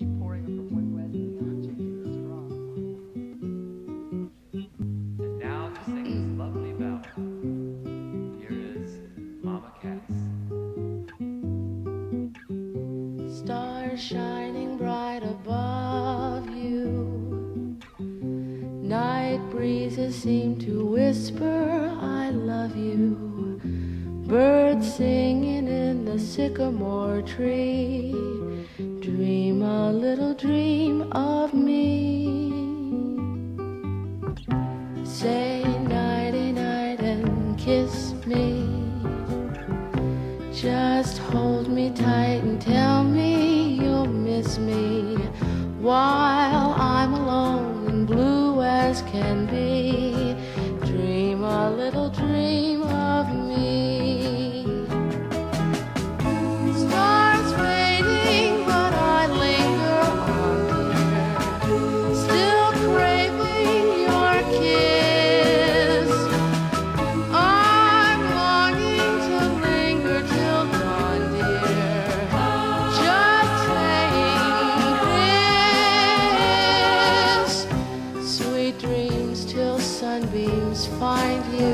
keep pouring them from one glass to the other, changing the straw. And now to sing this lovely ballad, here is Mama Cass. Stars shining bright above you, night breezes seem to whisper, I love you. Birds singing in the sycamore tree, dream a little dream of me. Say nighty night and kiss me. Just hold me tight and tell me you'll miss me while I'm alone and blue as can be. Dream a little dream of me. Stars fading, but I linger on, dear, still craving your kiss. I'm longing to linger till dawn, dear, just saying this. Sweet dreams till sunbeams find you,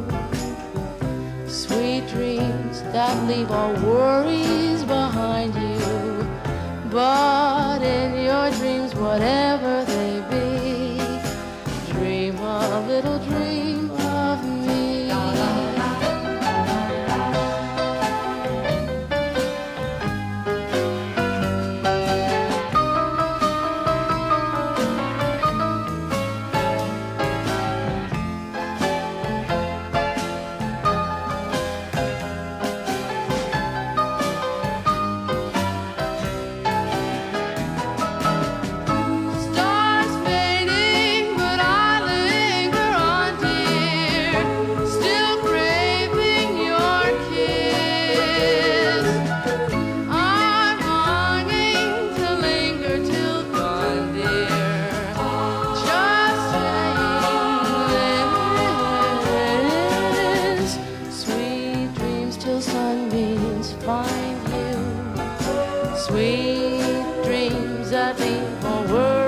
sweet dreams that leave all worries behind you. But in your dreams, whatever they be, dream a little dream of me. Stars fading, but I linger on, dear, still craving your kiss. I'm longing to linger till dawn, dear, just saying this. Sweet dreams till sunbeams find you, sweet dreams that leave all worries